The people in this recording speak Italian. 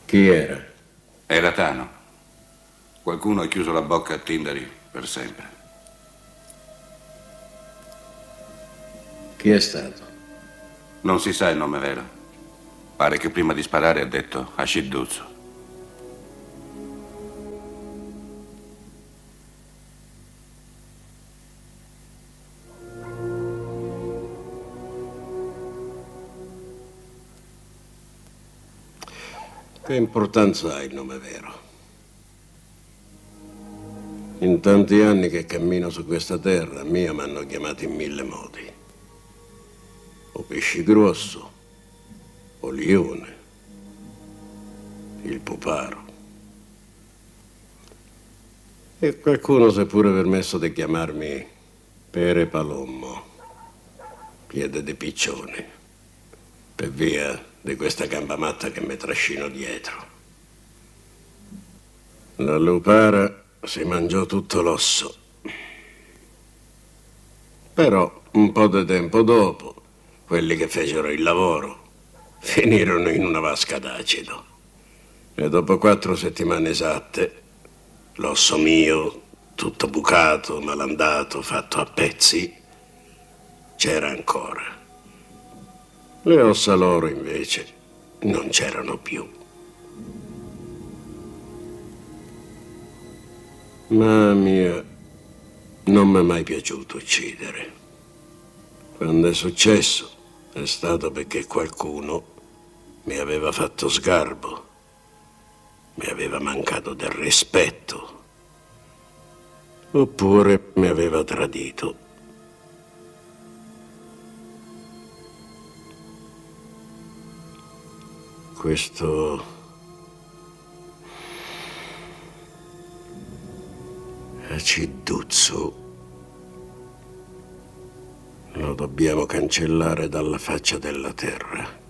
Chi era? Era Tano. Qualcuno ha chiuso la bocca a Tindari per sempre. Chi è stato? Non si sa il nome vero. Pare che prima di sparare ha detto Ashiduzzo. Che importanza ha il nome vero? In tanti anni che cammino su questa terra, mia mi hanno chiamato in 1000 modi. O pesci grosso, o lione, il puparo. E qualcuno si è pure permesso di chiamarmi Pere Palommo, piede di piccione, per via di questa gamba matta che mi trascino dietro. La lupara si mangiò tutto l'osso. Però, un po' di tempo dopo, quelli che fecero il lavoro finirono in una vasca d'acido. E dopo 4 settimane esatte, l'osso mio, tutto bucato, malandato, fatto a pezzi, c'era ancora. Le ossa loro, invece, non c'erano più. Ma mia, non mi è mai piaciuto uccidere. Quando è successo, è stato perché qualcuno mi aveva fatto sgarbo, mi aveva mancato del rispetto, oppure mi aveva tradito. Questo aciduzzo lo dobbiamo cancellare dalla faccia della terra.